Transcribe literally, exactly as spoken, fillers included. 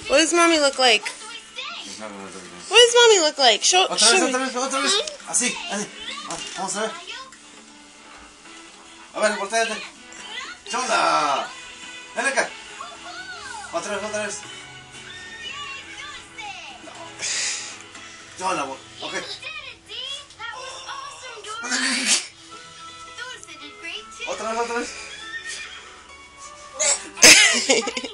What does mommy look like? What does mommy look like? Show, Otra show vez, me. otra vez, otra vez. Así, así. Vamos a ver. A ver, volteate. ¿Qué onda? Ven acá. Otra vez, otra vez. ¿Qué onda? Ok. Otra vez, otra vez.